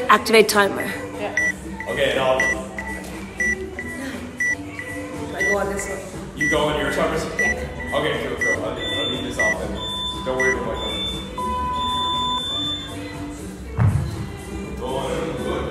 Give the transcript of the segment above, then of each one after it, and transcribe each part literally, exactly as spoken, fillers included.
activate timer. Yeah. Okay, and I'll. I go on this one. You go in your timers? Yeah. Okay, cool, cool. I'll, I'll need this off then. Don't worry about my phone. Going good.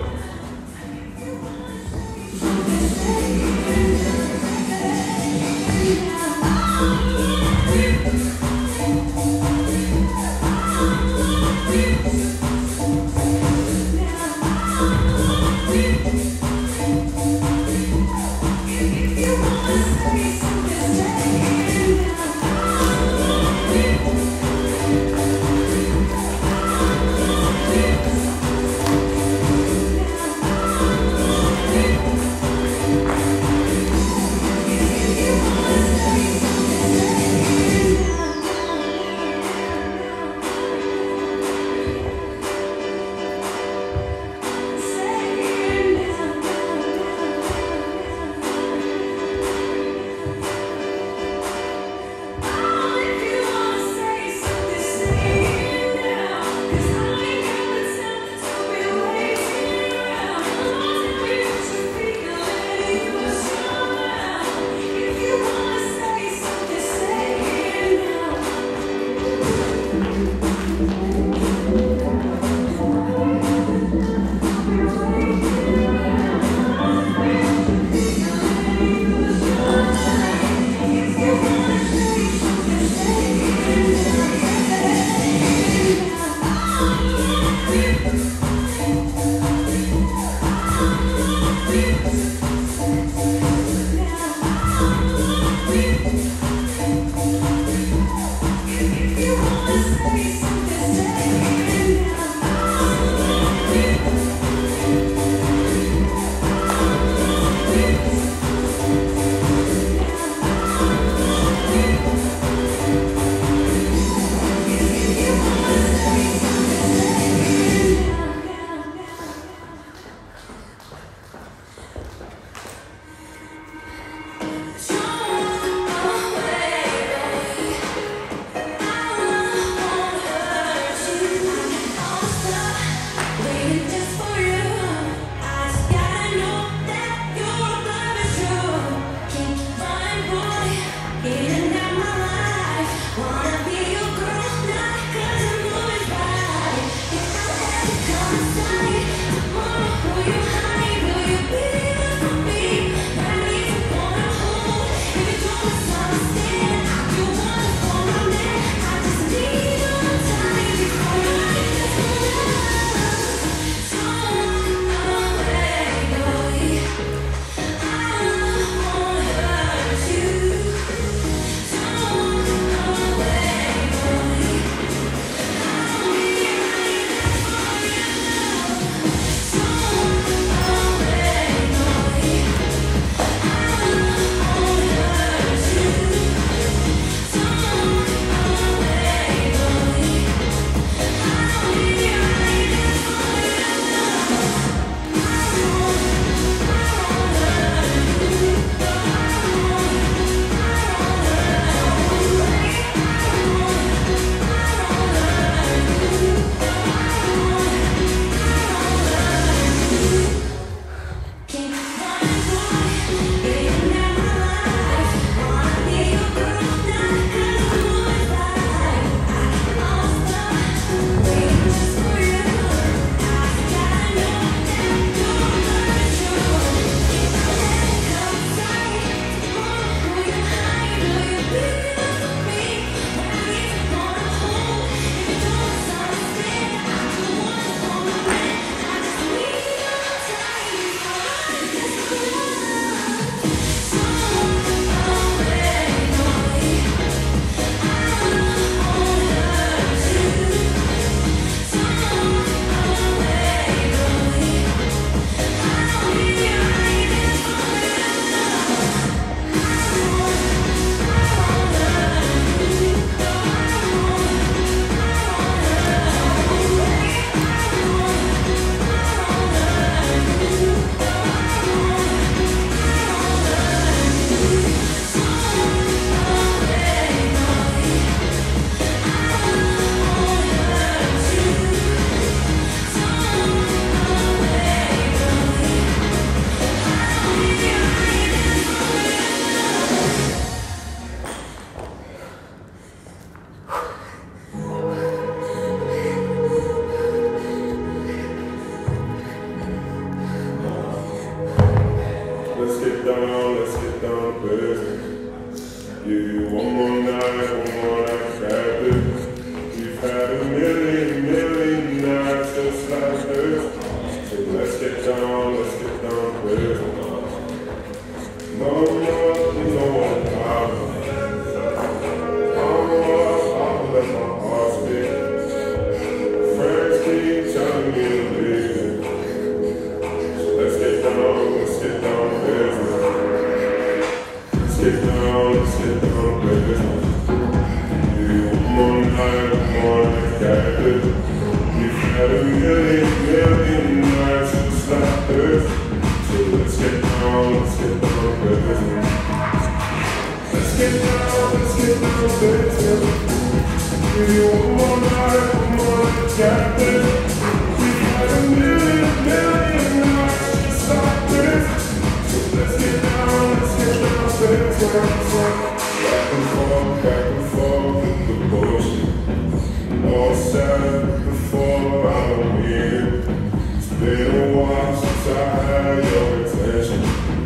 We've had a million, million nights just like this. So let's get down, let's get down, baby. Let's get down, let's get down, baby. Give you one more night, one more night, got this. We've had a million, million nights just like this. So let's get down, let's get down, baby. Back and forth, back and forth with the bullshit. All said before I'm here. It's been a while since I had your attention.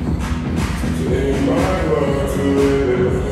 So it might hurt to live.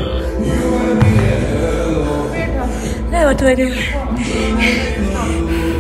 What do I do?